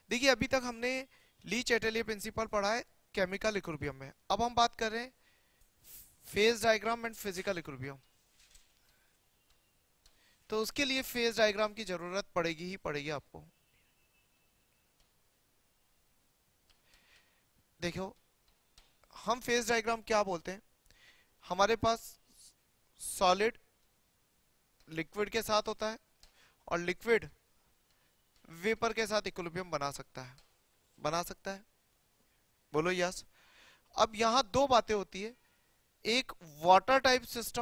देखिए अभी तक हमने ली चैटलियर प्रिंसिपल पढ़ा है केमिकल इक्विलिब्रियम में। अब हम बात कर रहे हैं phase diagram and physical equilibrium. तो उसके लिए फेज डायग्राम की जरूरत पड़ेगी ही पड़ेगी आपको। देखो हम फेज डायग्राम क्या बोलते हैं, हमारे पास सॉलिड लिक्विड के साथ होता है और लिक्विड वेपर के साथ इक्विलिब्रियम बना सकता है। बना सकता है, बोलो यस। अब यहां दो बातें होती है, एक water type system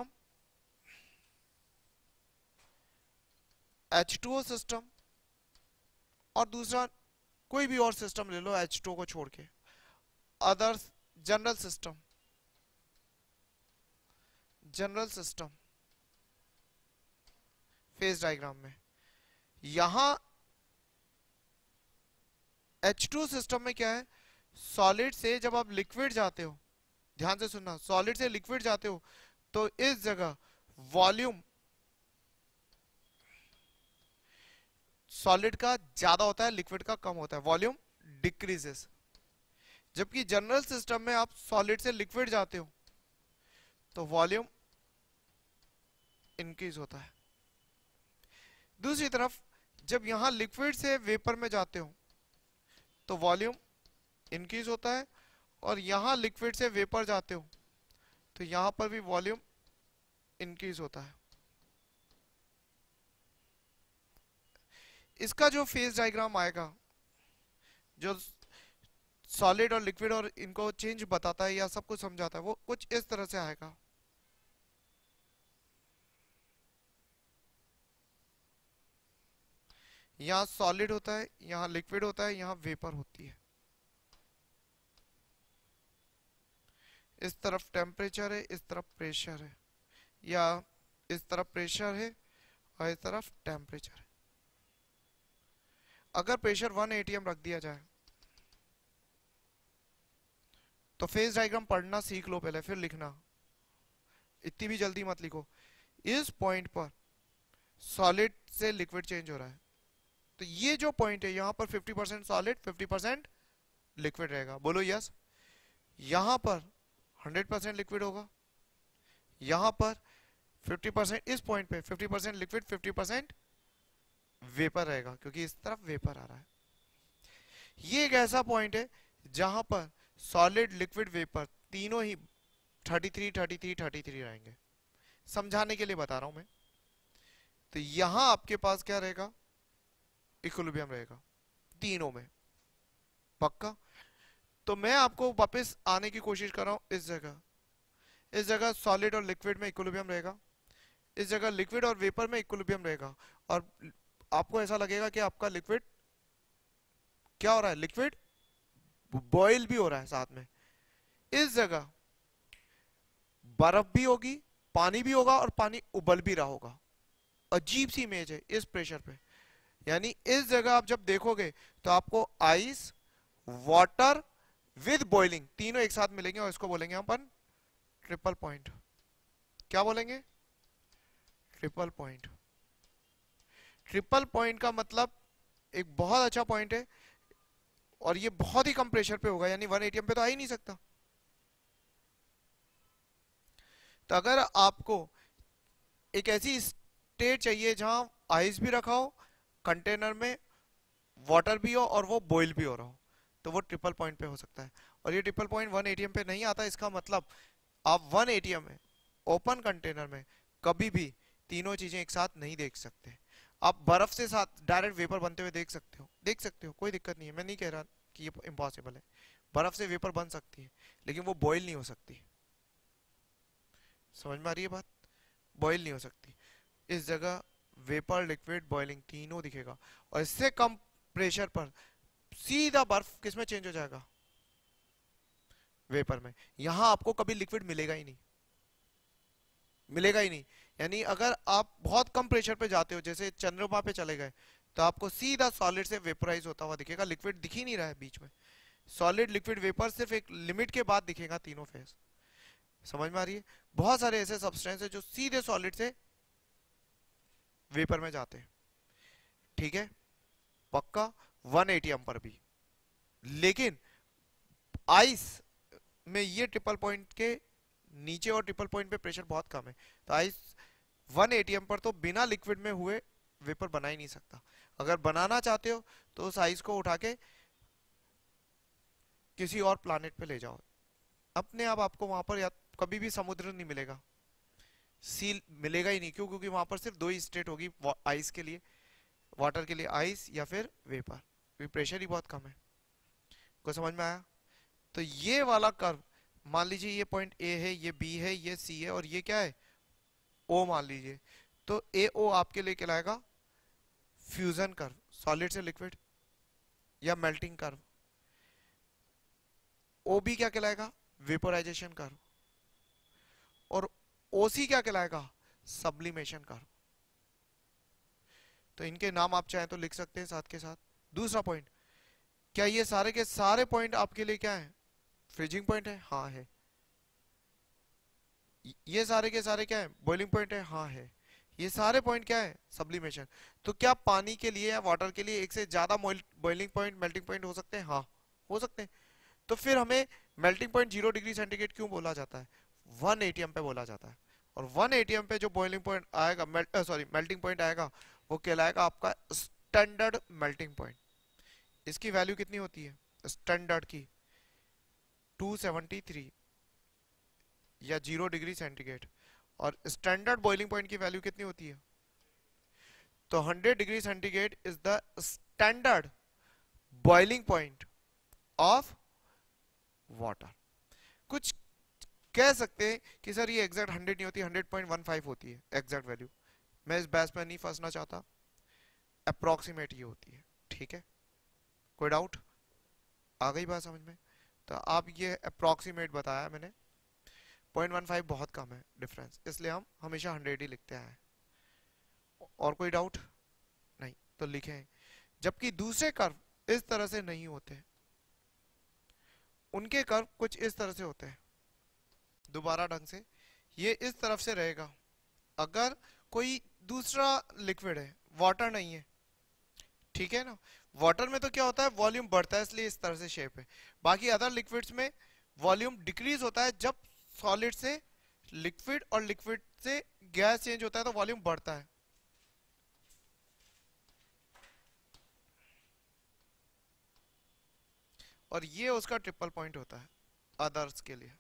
H2O system, और दूसरा कोई भी और सिस्टम ले लो H2O को छोड़ के, others general system. General system phase diagram में यहां H2O सिस्टम में क्या है, सॉलिड से जब आप लिक्विड जाते हो, ध्यान से सुनना, सॉलिड से लिक्विड जाते हो तो इस जगह वॉल्यूम सॉलिड का ज्यादा होता है, लिक्विड का कम होता है, वॉल्यूम डिक्रीजेस। जबकि जनरल सिस्टम में आप सॉलिड से लिक्विड जाते हो तो वॉल्यूम इंक्रीज होता है। दूसरी तरफ जब यहां लिक्विड से वेपर में जाते हो तो वॉल्यूम इंक्रीज होता है, और यहां लिक्विड से वेपर जाते हो तो यहां पर भी वॉल्यूम इंक्रीज होता है। इसका जो फेज डायग्राम आएगा, जो सॉलिड और लिक्विड और इनको चेंज बताता है या सब कुछ समझाता है, वो कुछ इस तरह से आएगा। यहां सॉलिड होता है, यहां लिक्विड होता है, यहां वेपर होती है। इस तरफ टेम्परेचर है, इस तरफ प्रेशर है, या इस तरफ प्रेशर है और इस तरफ टेम्परेचर है। अगर प्रेशर 1 atm रख दिया जाए तो फेज डायग्राम पढ़ना सीख लो पहले, फिर लिखना, इतनी भी जल्दी मत लिखो। इस पॉइंट पर सॉलिड से लिक्विड चेंज हो रहा है, तो ये जो पॉइंट है यहां पर 50% सॉलिड 50% लिक्विड रहेगा, बोलो यस। यहां पर 100% लिक्विड होगा, यहां पर 50%, इस पॉइंट पे 50% लिक्विड 50% वेपर रहेगा, क्योंकि इस तरफ वेपर आ रहा है। ये एक ऐसा पॉइंट है जहां पर सॉलिड लिक्विड वेपर तीनों ही 33 33 33 रहेंगे। समझाने के लिए बता रहा हूं मैं। तो यहां आपके पास क्या रहेगा, इक्विलिब्रियम रहेगा तीनों में, पक्का। तो मैं आपको वापस आने की कोशिश कर रहा हूं, इस जगह सॉलिड और लिक्विड में इक्विलिब्रियम रहेगा, इस जगह लिक्विड और वेपर में इक्विलिब्रियम रहेगा। और आपको ऐसा लगेगा कि आपका लिक्विड क्या हो रहा है, लिक्विड बॉयल भी हो रहा है साथ में। इस जगह बर्फ भी होगी, पानी भी होगा, और पानी उबल भी रहा होगा। अजीब सी इमेज है इस प्रेशर पे। यानी इस जगह आप जब देखोगे तो आपको आइस, वाटर विद बॉइलिंग तीनों एक साथ मिलेंगे, और इसको बोलेंगे अपन ट्रिपल पॉइंट। क्या बोलेंगे, ट्रिपल पॉइंट। ट्रिपल पॉइंट का मतलब एक बहुत अच्छा पॉइंट है, और ये बहुत ही कम प्रेशर पे होगा, यानी 1 atm पे तो आ ही नहीं सकता। तो अगर आपको एक ऐसी स्टेट चाहिए जहां आइस भी रखा हो, कंटेनर में वाटर भी हो, और वो बॉईल भी हो रहा हो, तो वो ट्रिपल पॉइंट पे हो सकता है। और ये ट्रिपल पॉइंट 1 atm पे नहीं आता। इसका मतलब आप 1 atm में ओपन कंटेनर में कभी भी तीनों चीजें एक साथ नहीं देख सकते। आप बर्फ से साथ डायरेक्ट वेपर बनते हुए देख सकते हो, देख सकते हो, कोई दिक्कत नहीं है। मैं नहीं कह रहा कि ये इम्पॉसिबल है, बर्फ से वेपर बन सकती है, लेकिन वो बॉईल नहीं हो सकती। समझ में आ रही है बात, बॉईल नहीं हो सकती। इस जगह वेपर, लिक्विड, बॉइलिंग तीनों दिखेगा, और इससे कम प्रेशर पर सीधा बर्फ किसमें चेंज हो जाएगा, वेपर में। यहां आपको कभी लिक्विड मिलेगा ही नहीं, मिलेगा ही नहीं। यानी अगर आप बहुत कम प्रेशर पे जाते हो, जैसे चंद्रमा पे चले गए, तो आपको सीधा सॉलिड से वेपराइज होता हुआ दिखेगा, लिक्विड दिख ही नहीं रहा है बीच में। सॉलिड, लिक्विड, वेपर सिर्फ एक लिमिट के बाद दिखेगा तीनों फेज। समझ में आ रही है। बहुत सारे ऐसे सब्सटेंस है जो सीधे सॉलिड से वेपर में जाते हैं, ठीक है, पक्का। 180 पर भी। लेकिन आइस में ये ट्रिपल पॉइंट के नीचे और ट्रिपल पॉइंट पे प्रेशर बहुत कम है, तो आइस 180 पर तो बिना लिक्विड में हुए वेपर बना ही नहीं सकता। अगर बनाना चाहते हो तो उस आइस को उठा के किसी और प्लानेट पे ले जाओ, अपने आप आपको वहां पर या कभी भी समुद्र नहीं मिलेगा, सी मिलेगा ही नहीं। क्यों? क्योंकि वहां पर सिर्फ दो ही स्टेट होगी आइस के लिए, वाटर के लिए आइस या फिर वेपर, क्योंकि प्रेशर ही बहुत कम है। को समझ में आया? तो ये वाला कर्व, मान लीजिए ये पॉइंट ए है, ये बी है, ये सी है, और ये क्या है? ओ मान लीजिए। तो ए ओ आपके लिए कहलाएगा फ्यूजन कर्व, सॉलिड से लिक्विड या मेल्टिंग कर्व। ओ बी क्या कहलाएगा? Vaporisation curve. और ओ सी क्या कहलाएगा? Sublimation curve. तो इनके नाम आप चाहें तो लिख सकते हैं साथ के साथ। दूसरा पॉइंट, क्या ये सारे के सारे पॉइंट आपके लिए क्या है? फ्रीजिंग पॉइंट है? हाँ है। ये सारे के सारे क्या है? बॉइलिंग पॉइंट है? हाँ है। ये सारे पॉइंट क्या है? सब्लिमेशन। तो क्या पानी के लिए या वाटर के लिए एक से ज्यादा बॉइलिंग पॉइंट, मेल्टिंग पॉइंट हो सकते हैं? हाँ हो सकते हैं। तो फिर हमें मेल्टिंग पॉइंट 0 डिग्री सेंटीग्रेड क्यों बोला जाता है? 180 पे बोला जाता है। और 180 पे जो बॉइलिंग पॉइंट आएगा, मेल्टिंग पॉइंट आएगा, वो कहलाएगा आपका स्टैंडर्ड मेल्टिंग पॉइंट। इसकी वैल्यू कितनी होती है स्टैंडर्ड की? 273 या 0 डिग्री सेंटीग्रेड। और स्टैंडर्ड बॉइलिंग पॉइंट की वैल्यू कितनी होती है? तो 100 degree centigrade is the standard boiling point of water. कुछ कह सकते हैं कि सर ये एग्जैक्ट 100 नहीं होती, 100.15 होती है एग्जैक्ट वैल्यू। मैं इस बहस में नहीं फंसना चाहता, अप्रोक्सीमेट ये होती है। ठीक है, कोई डाउट? आ गई बात समझ में? तो आप ये अप्रोक्सीमेट बताया मैंने, 0.15 बहुत कम है डिफरेंस, इसलिए हम हमेशा 100 ही लिखते हैं। और कोई डाउट? नहीं तो लिखें। जबकि दूसरे कर्व इस तरह से नहीं होते, उनके कर्व कुछ इस तरह से होते हैं। दोबारा ढंग से, ये इस तरफ से रहेगा अगर कोई दूसरा लिक्विड है, वाटर नहीं है। ठीक है ना? वाटर में तो क्या होता है? वॉल्यूम बढ़ता है, इसलिए इस तरह से शेप है। बाकी अदर लिक्विड्स में वॉल्यूम डिक्रीज होता है जब सॉलिड से लिक्विड और लिक्विड से गैस चेंज होता है, तो वॉल्यूम बढ़ता है। और ये उसका ट्रिपल पॉइंट होता है अदर्स के लिए।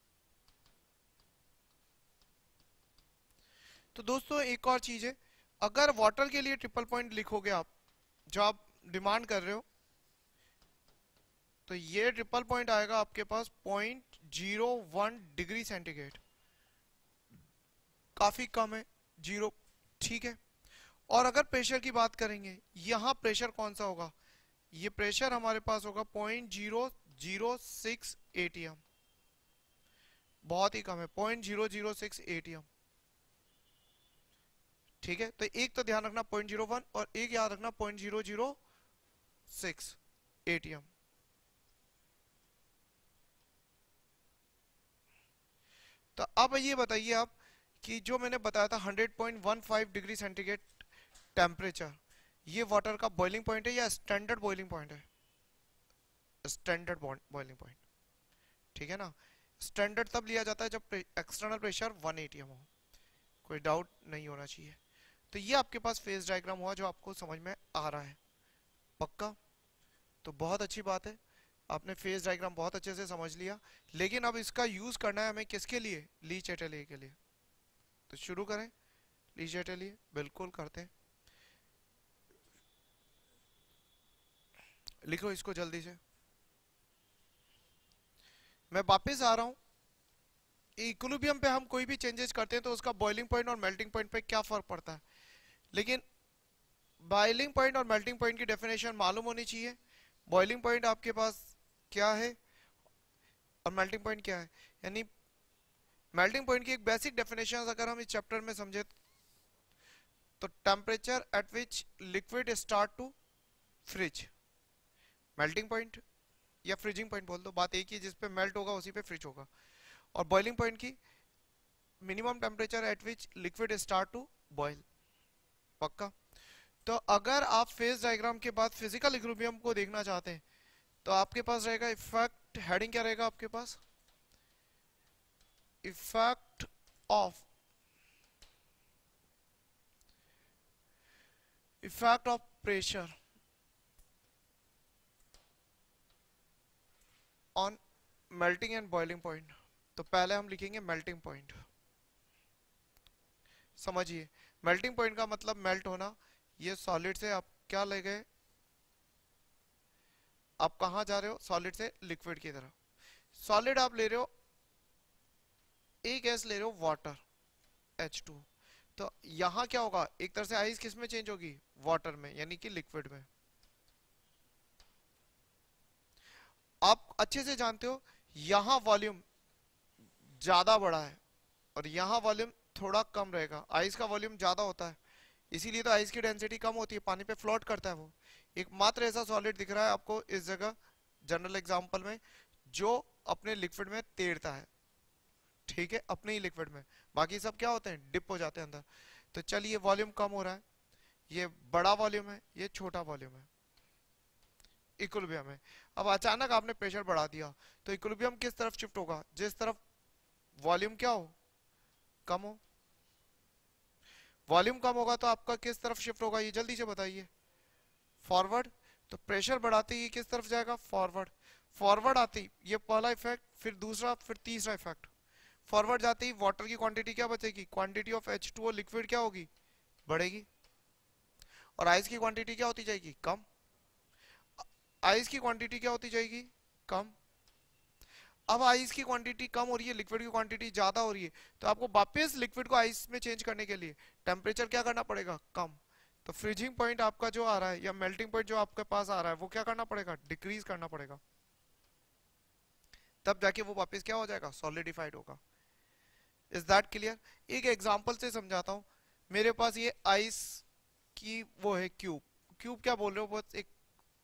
तो दोस्तों एक और चीज है, अगर वाटर के लिए ट्रिपल पॉइंट लिखोगे आप, जो आप डिमांड कर रहे हो, तो ये ट्रिपल पॉइंट आएगा आपके पास 0.01 डिग्री सेंटीग्रेड। काफी कम है, जीरो। ठीक है। और अगर प्रेशर की बात करेंगे, यहां प्रेशर कौन सा होगा? ये प्रेशर हमारे पास होगा 0.006 एटीएम। बहुत ही कम है, 0.006 एटीएम। ठीक है, तो एक तो ध्यान रखना 0.01 और एक याद रखना 0.006 एटीएम। तो अब ये बताइए आप कि जो मैंने बताया था 100.15 डिग्री सेंटीग्रेड टेम्परेचर, ये वाटर का बॉइलिंग पॉइंट है या स्टैंडर्ड बॉइलिंग पॉइंट है? Standard boiling point. ठीक है ना? स्टैंडर्ड तब लिया जाता है जब एक्सटर्नल प्रेशर 180 हो। कोई डाउट नहीं होना चाहिए। तो ये आपके पास फेज डायग्राम हुआ जो आपको समझ में आ रहा है, पक्का? तो बहुत अच्छी बात है, आपने फेज डायग्राम बहुत अच्छे से समझ लिया। लेकिन अब इसका यूज करना है हमें किसके लिए? ली चैटलिए के लिए। तो शुरू करें ली चैटलिए, बिल्कुल करते हैं। लिखो इसको जल्दी से। मैं वापस आ रहा हूं, इक्विलिब्रियम पे हम कोई भी चेंजेस करते हैं तो उसका बॉइलिंग पॉइंट और मेल्टिंग पॉइंट पे क्या फर्क पड़ता है। लेकिन बॉइलिंग पॉइंट और मेल्टिंग पॉइंट की डेफिनेशन मालूम होनी चाहिए। बॉइलिंग पॉइंट आपके पास क्या है और मेल्टिंग पॉइंट क्या है। यानी मेल्टिंग पॉइंट की एक बेसिक डेफिनेशन अगर हम इस चैप्टर में समझे, तो temperature at which liquid start to freeze, melting point या फ्रीजिंग पॉइंट बोल दो, बात एक ही, जिस पे मेल्ट होगा उसी पे फ्रिज होगा। और बॉइलिंग पॉइंट की minimum temperature at which liquid start to boil, पक्का? तो अगर आप फेज डायग्राम के बाद फिजिकल इक्विलिब्रियम को देखना चाहते हैं तो आपके पास रहेगा इफेक्ट, हेडिंग क्या रहेगा आपके पास, effect of pressure on melting and boiling point. तो पहले हम लिखेंगे मेल्टिंग पॉइंट। समझिए, मेल्टिंग पॉइंट का मतलब मेल्ट होना। ये सॉलिड से आप क्या ले गए, आप कहां जा रहे हो, सॉलिड से लिक्विड की तरफ। सॉलिड आप ले रहे हो, एक गैस ले रहे हो वाटर H2। तो यहां क्या होगा, एक तरह से आइस किस में चेंज होगी, वाटर में, यानी कि लिक्विड में। आप अच्छे से जानते हो यहां वॉल्यूम ज्यादा बड़ा है और यहां वॉल्यूम थोड़ा कम रहेगा। आइस का वॉल्यूम ज्यादा होता है, इसीलिए तो आइस की डेंसिटी कम होती है, पानी पे फ्लोट करता है वो। एकमात्र ऐसा सॉलिड दिख रहा है आपको इस जगह जनरल एग्जांपल में जो अपने लिक्विड में तैरता है, ठीक है, अपने ही लिक्विड में। बाकी सब क्या होते हैं, डिप हो जाते हैं अंदर। तो चलिए, वॉल्यूम कम हो रहा है, ये बड़ा वॉल्यूम है, ये छोटा वॉल्यूम है, इक्विलिब्रियम है। अब अचानक आपने प्रेशर बढ़ा दिया तो इक्विलिब्रियम किस तरफ शिफ्ट होगा, जिस तरफ वॉल्यूम क्या हो, कम हो। वॉल्यूम कम होगा तो आपका किस तरफ शिफ्ट होगा, ये जल्दी से बताइए, फॉरवर्ड। तो प्रेशर बढ़ाते ही किस तरफ जाएगा, फॉरवर्ड। फॉरवर्ड आते ही ये पहला इफेक्ट, फिर दूसरा, फिर तीसरा इफेक्ट। फॉरवर्ड जाते ही वाटर की क्वांटिटी क्या बचेगी, क्वांटिटी ऑफ H2O लिक्विड क्या होगी, बढ़ेगी, और आइस की क्वांटिटी क्या होती जाएगी, कम। आइस की क्वांटिटी क्या होती जाएगी, कम। अब आइस की क्वांटिटी कम हो रही है, लिक्विड की क्वांटिटी ज्यादा हो रही है, तो आपको वापस लिक्विड को आइस में चेंज करने के लिए टेम्परेचर क्या करना पड़ेगा, कम। तो फ्रीजिंग पॉइंट आपका जो आ रहा है या मेल्टिंग पॉइंट जो आपके पास आ रहा है वो क्या करना पड़ेगा, डिक्रीज करना पड़ेगा, तब जाके वो वापस क्या हो जाएगा, सॉलिडिफाइड होगा। Is that clear. एक एग्जांपल से समझाता हूं। मेरे पास ये आइस की वो है क्यूब, क्यूब क्या बोल रहे हो, बहुत एक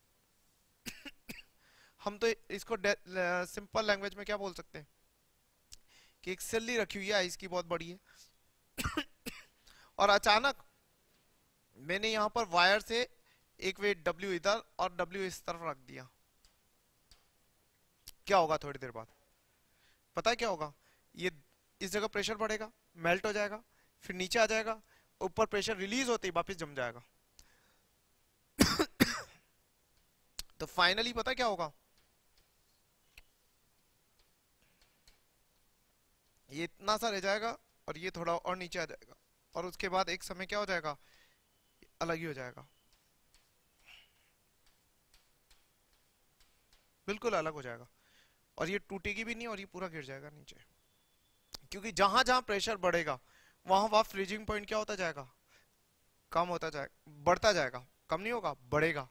हम तो इसको सिंपल लैंग्वेज में क्या बोल सकते हैं कि एक सिल्ली रखी हुई है आइस की, बहुत बड़ी है और अचानक मैंने यहां पर वायर से एक वेट W इधर और W इस तरफ रख दिया। क्या होगा थोड़ी देर बाद, पता है क्या होगा, ये इस जगह प्रेशर बढ़ेगा, मेल्ट हो जाएगा, फिर नीचे आ जाएगा, ऊपर प्रेशर रिलीज होते ही वापस जम जाएगा। तो फाइनली पता क्या होगा, ये इतना सा रह जाएगा और ये थोड़ा और नीचे आ जाएगा, और उसके बाद एक समय क्या हो जाएगा, अलग ही हो जाएगा, बिल्कुल अलग हो जाएगा, और ये टूटेगी भी नहीं और ये पूरा गिर जाएगा नीचे। क्योंकि जहां जहां प्रेशर बढ़ेगा वहां वहां फ्रीजिंग पॉइंट क्या होता जाएगा, कम होता जाएगा, बढ़ता जाएगा, कम नहीं होगा, बढ़ेगा।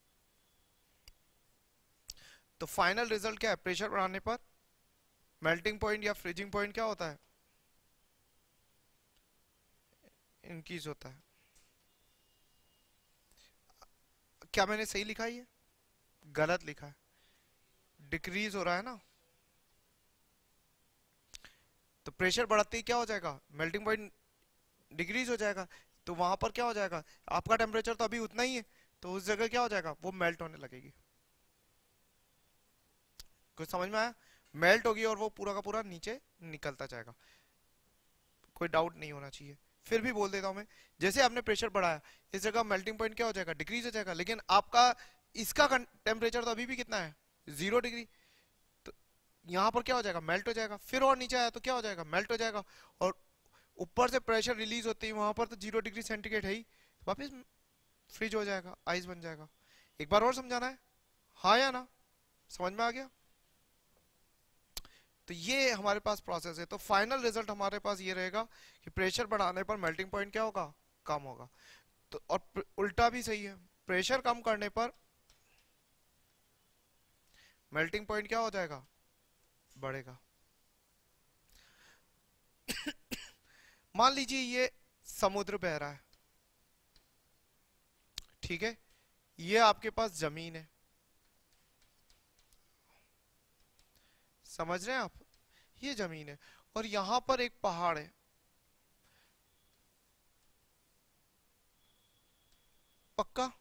तो फाइनल रिजल्ट क्या है, प्रेशर बढ़ाने पर मेल्टिंग पॉइंट या फ्रीजिंग पॉइंट क्या होता है, इंक्रीज होता है। क्या मैंने सही लिखा है, ये गलत लिखा है, डिक्रीज हो रहा है ना। तो प्रेशर बढ़ाते ही क्या हो जाएगा, मेल्टिंग पॉइंट डिक्रीज हो जाएगा, तो वहां पर क्या हो जाएगा, आपका टेम्परेचर तो अभी उतना ही है, तो उस जगह क्या हो जाएगा, वो मेल्ट होने लगेगी। कुछ समझ में आया, मेल्ट होगी और वो पूरा का पूरा नीचे निकलता जाएगा, कोई डाउट नहीं होना चाहिए। फिर भी बोल देता हूं मैं, जैसे आपने प्रेशर बढ़ाया इस जगह मेल्टिंग पॉइंट क्या हो जाएगा, डिक्रीज हो जाएगा, लेकिन आपका इसका टेम्परेचर तो अभी भी कितना है, 0 डिग्री। तो यहाँ पर क्या हो जाएगा, मेल्ट हो जाएगा, फिर और नीचे आया तो क्या हो जाएगा, मेल्ट हो जाएगा, और ऊपर से प्रेशर रिलीज होते ही वहां पर तो 0 डिग्री सेंटीग्रेड है ही, वापिस फ्रीज हो जाएगा, आइस बन जाएगा। एक बार और समझाना है, हाँ या ना, समझ में आ गया। तो ये हमारे पास प्रोसेस है। तो फाइनल रिजल्ट हमारे पास ये रहेगा कि प्रेशर बढ़ाने पर मेल्टिंग पॉइंट क्या होगा, कम होगा। तो और उल्टा भी सही है, प्रेशर कम करने पर मेल्टिंग पॉइंट क्या हो जाएगा, बढ़ेगा। मान लीजिए ये समुद्र बह रहा है, ठीक है, ये आपके पास जमीन है, समझ रहे हैं आप, ये जमीन है, और यहां पर एक पहाड़ है। पक्का?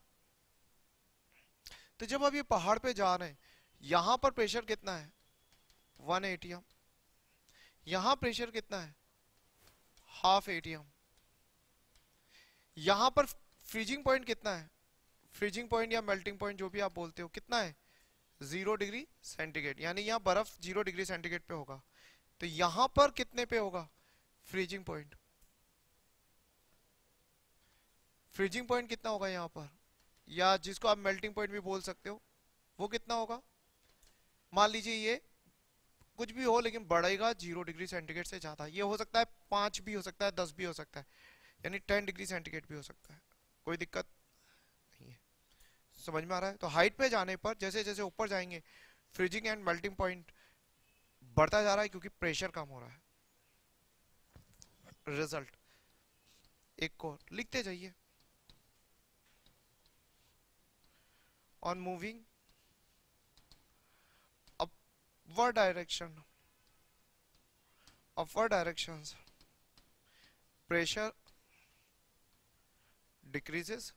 तो जब आप ये पहाड़ पे जा रहे हैं, यहां पर प्रेशर कितना है? 1 एटीएम। यहां प्रेशर कितना है? Half ATM. यहां पर फ्रीजिंग पॉइंट कितना है? फ्रीजिंग पॉइंट या मेल्टिंग पॉइंट जो भी आप बोलते हो, कितना है? 0 डिग्री सेंटीग्रेड। यानी यहाँ बर्फ 0 डिग्री सेंटीग्रेड पे होगा। तो यहां पर कितने पे होगा फ्रीजिंग पॉइंट? फ्रीजिंग पॉइंट कितना होगा यहाँ पर, या जिसको आप मेल्टिंग पॉइंट भी बोल सकते हो, वो कितना होगा? मान लीजिए ये कुछ भी हो, लेकिन बढ़ेगा 0 डिग्री सेंटीग्रेड से ज्यादा। ये हो सकता है 5 भी हो सकता है, 10 भी हो सकता है, यानी 10 डिग्री सेंटीग्रेड भी हो सकता है। कोई दिक्कत नहीं है। समझ में आ रहा है? तो हाइट पे जाने पर जैसे जैसे ऊपर जाएंगे, फ्रीजिंग एंड मेल्टिंग पॉइंट बढ़ता जा रहा है, क्योंकि प्रेशर कम हो रहा है। रिजल्ट एक को लिखते जाइए। On moving upward directions, pressure decreases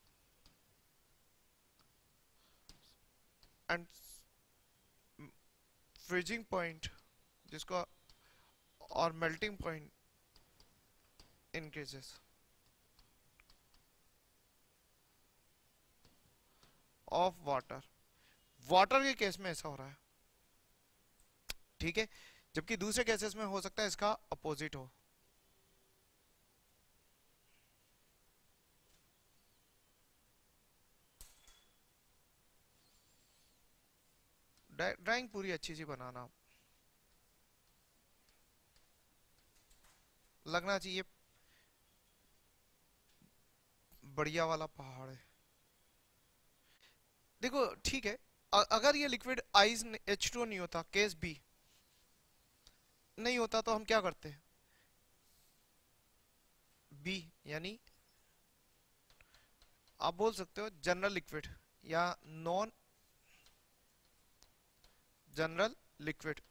and freezing point जिसको और melting point increases of water। Water के केस में ऐसा हो रहा है, ठीक है, जबकि दूसरे केसेस में हो सकता है इसका अपोजिट हो। ड्राइंग पूरी अच्छी सी बनाना, लगना चाहिए बढ़िया वाला पहाड़ है। देखो ठीक है, अगर ये लिक्विड आइस H2O नहीं होता, केस बी नहीं होता, तो हम क्या करते हैं? बी यानी आप बोल सकते हो जनरल लिक्विड या non general liquid,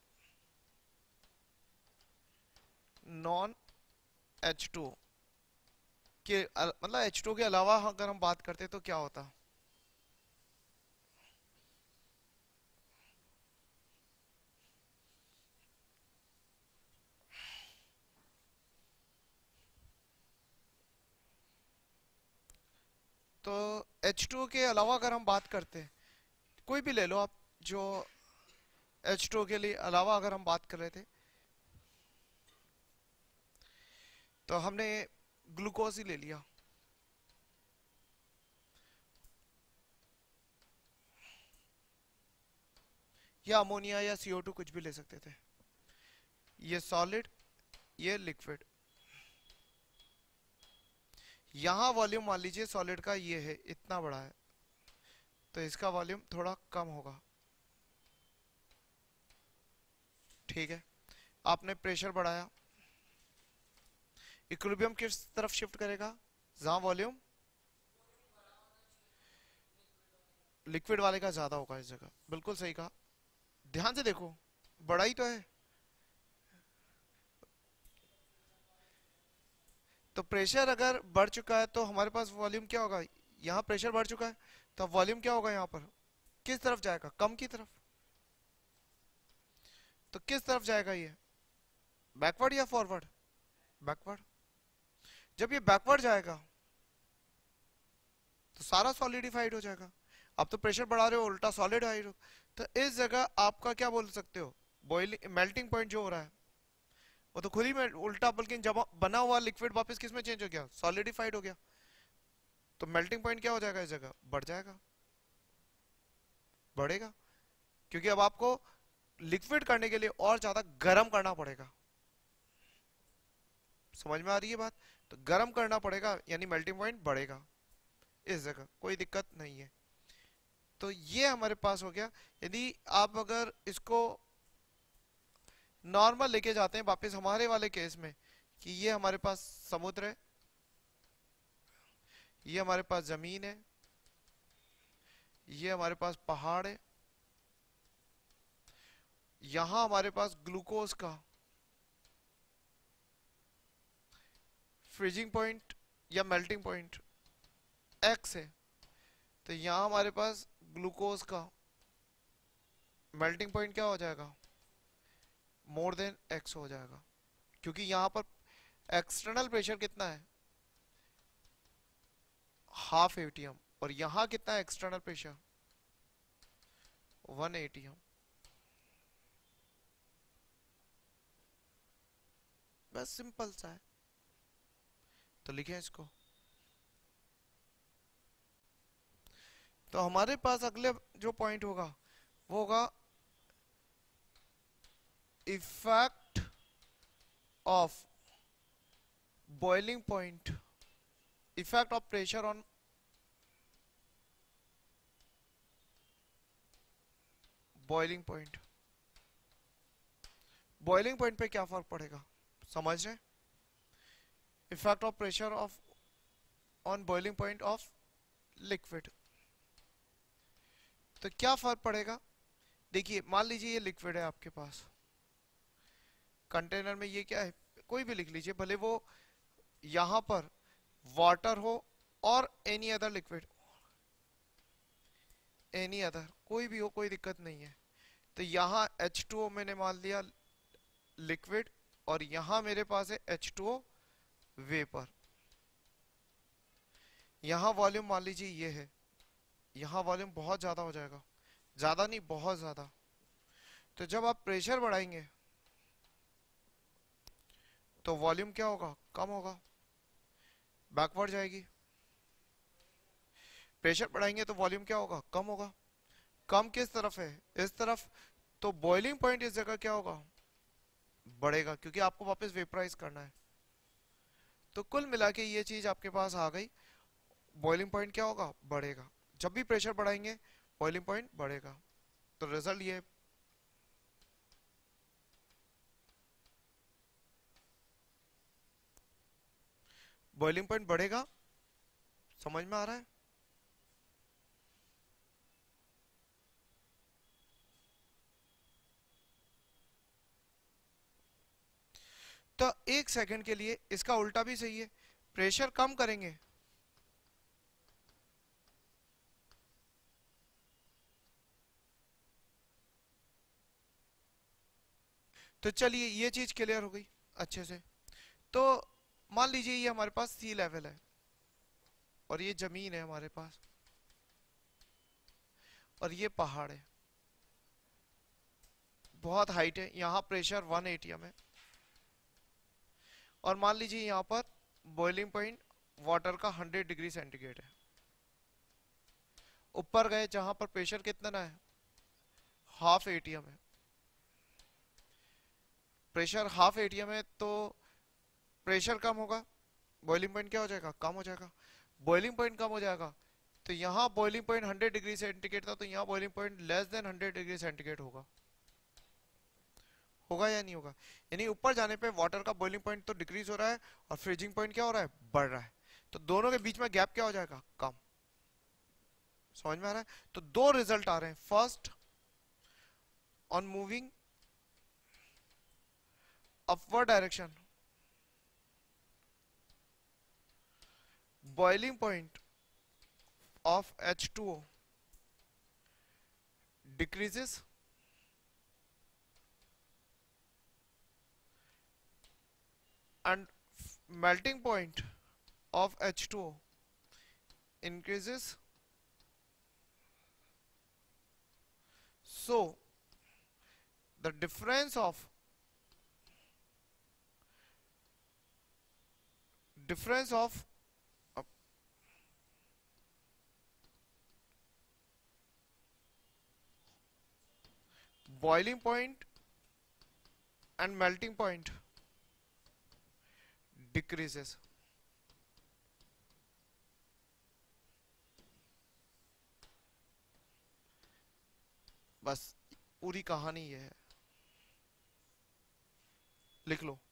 non H2O के मतलब H2O के अलावा अगर हम बात करते तो क्या होता? तो H2O के अलावा अगर हम बात करते हैं, कोई भी ले लो आप, जो H2O के लिए अलावा अगर हम बात कर रहे थे, तो हमने ग्लूकोज ही ले लिया, या अमोनिया या CO2 कुछ भी ले सकते थे। ये सॉलिड, ये लिक्विड। यहां वॉल्यूम मान लीजिए सॉलिड का ये है, इतना बड़ा है, तो इसका वॉल्यूम थोड़ा कम होगा, ठीक है। आपने प्रेशर बढ़ाया, इक्विलिब्रियम किस तरफ शिफ्ट करेगा? जहां वॉल्यूम लिक्विड वाले का ज्यादा होगा, इस जगह। बिल्कुल सही कहा, ध्यान से देखो, बड़ा ही तो है। तो प्रेशर अगर बढ़ चुका है तो हमारे पास वॉल्यूम क्या होगा? यहाँ प्रेशर बढ़ चुका है, तो वॉल्यूम क्या होगा यहाँ पर? किस तरफ जाएगा? कम की तरफ। तो किस तरफ जाएगा ये? बैकवर्ड या फॉरवर्ड? बैकवर्ड। जब ये बैकवर्ड जाएगा तो सारा सॉलिडिफाइड हो जाएगा। अब तो प्रेशर बढ़ा रहे हो, उल्टा सॉलिड हो, तो इस जगह आपका क्या बोल सकते हो? बॉइलिंग मेल्टिंग पॉइंट जो हो रहा है वो तो खुद ही में उल्टा, बल्कि जब बना हुआ लिक्विड वापस किस में चेंज हो गया? सॉलिडिफाइड हो गया। तो मेल्टिंग पॉइंट क्या हो जाएगा? इस जगह बढ़ जाएगा, बढ़ेगा, क्योंकि अब आपको लिक्विड करने के लिए और ज्यादा गर्म करना पड़ेगा। समझ में आ रही है बात? तो गर्म करना पड़ेगा, यानी मेल्टिंग पॉइंट बढ़ेगा इस जगह, कोई दिक्कत नहीं है। तो ये हमारे पास हो गया। यदि आप अगर इसको नॉर्मल लेके जाते हैं वापस हमारे वाले केस में, कि ये हमारे पास समुद्र है, ये हमारे पास जमीन है, ये हमारे पास पहाड़ है, यहां हमारे पास ग्लूकोज का फ्रीजिंग पॉइंट या मेल्टिंग पॉइंट X है, तो यहाँ हमारे पास ग्लूकोज का मेल्टिंग पॉइंट क्या हो जाएगा, मोर देन एक्स हो जाएगा, क्योंकि यहाँ पर एक्सटर्नल प्रेशर कितना है, हाफ एटीएम, और यहाँ कितना है एक्सटर्नल प्रेशर, 1 एटीएम। बस सिंपल सा है, तो लिखें इसको। तो हमारे पास अगले जो पॉइंट होगा वो होगा effect of boiling point, effect of pressure on boiling point. Boiling point पे क्या फर्क पड़ेगा, समझ रहे, effect of pressure of on boiling point of liquid. तो क्या फर्क पड़ेगा, देखिए मान लीजिए ये लिक्विड है आपके पास कंटेनर में, ये क्या है, कोई भी लिख लीजिए, भले वो यहां पर वाटर हो और any other liquid, any other कोई भी हो, कोई दिक्कत नहीं है। तो यहाँ H2O मैंने मान लिया लिक्विड, और यहां मेरे पास है H2O वेपर। यहां वॉल्यूम मान लीजिए ये है, यहां वॉल्यूम बहुत ज्यादा हो जाएगा, ज्यादा नहीं बहुत ज्यादा। तो जब आप प्रेशर बढ़ाएंगे तो वॉल्यूम क्या होगा, कम होगा, बैकवर्ड जाएगी। प्रेशर बढ़ाएंगे तो वॉल्यूम क्या होगा, कम होगा। कम किस तरफ है, इस तरफ, तो बॉइलिंग पॉइंट इस जगह क्या होगा, बढ़ेगा, क्योंकि आपको वापस वेपराइज करना है। तो कुल मिला के ये चीज आपके पास आ गई, बॉइलिंग पॉइंट क्या होगा, बढ़ेगा। जब भी प्रेशर बढ़ाएंगे बॉइलिंग पॉइंट बढ़ेगा। तो रिजल्ट ये, बॉइलिंग पॉइंट बढ़ेगा, समझ में आ रहा है। तो एक सेकंड के लिए इसका उल्टा भी सही है, प्रेशर कम करेंगे तो चलिए ये चीज क्लियर हो गई अच्छे से। तो मान लीजिए ये हमारे पास सी लेवल है और ये जमीन है हमारे पास, और ये पहाड़ है, बहुत हाइट है, यहाँ प्रेशर 1 एटीएम है, और मान लीजिए यहाँ पर बॉइलिंग पॉइंट वाटर का 100 डिग्री सेंटीग्रेड है। ऊपर गए जहां पर प्रेशर कितना है, हाफ एटीएम है, प्रेशर हाफ एटीएम है, तो प्रेशर कम होगा, बॉइलिंग पॉइंट क्या हो जाएगा, कम हो जाएगा। बॉइलिंग पॉइंट कम हो जाएगा, तो यहाँ बॉइलिंग पॉइंट 100 डिग्री सेंटीग्रेड था, तो यहाँ boiling point less than 100 degree centigrade होगा, होगा या नहीं होगा। यानी ऊपर जाने पे वाटर का बॉइलिंग पॉइंट तो डिक्रीज हो रहा है और फ्रीजिंग पॉइंट क्या हो रहा है, बढ़ रहा है। तो दोनों के बीच में गैप क्या हो जाएगा, कम। समझ में आ रहा है। तो दो रिजल्ट आ रहे हैं, first on moving upward direction boiling point of H2O decreases and melting point of H2O increases. So the difference of uh, boiling point and melting point decreases. बस पूरी कहानी ये है, लिख लो।